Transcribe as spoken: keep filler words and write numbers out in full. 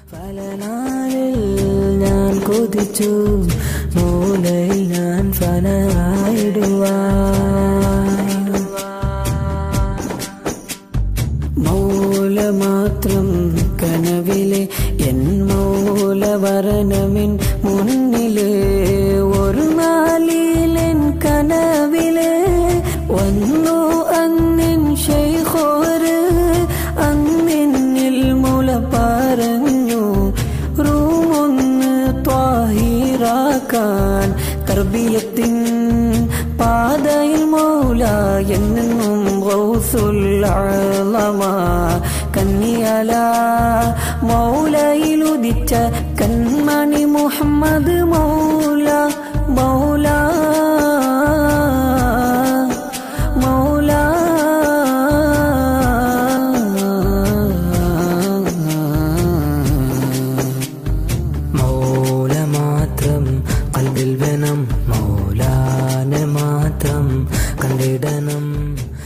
പല നാളിൽ ഞാൻ കൊതിച്ചു മൂലയിൽ ഞാൻ ഫനായിടുവാൻ മൗല മാത്രം കനവിലെ എൻ മൗല വരണമിൻ മുന്നിലെ ഒരു നാളിലെൻ കനവിലെ വന്നു അന്നിൻ ശൈഖോര് അന്നിന്നിൽ മുല പറഞ്ഞു റൂമൊന്ന് ത്വാഹിറാക്കാൻ തർബിയത്തിൻ പാതയിൽ മൗല എന്നെന്നും ഗൗസുൽ അഅ്ലമ കന്നിയല മൗലയിലുദിച്ച കന്മണി മുഹമ്മദ് മൗല മൗല മൗല മൗല മാത്രം ഖൽബിൽ വേണം മൗലാനെ മാത്രം കണ്ടിടണം.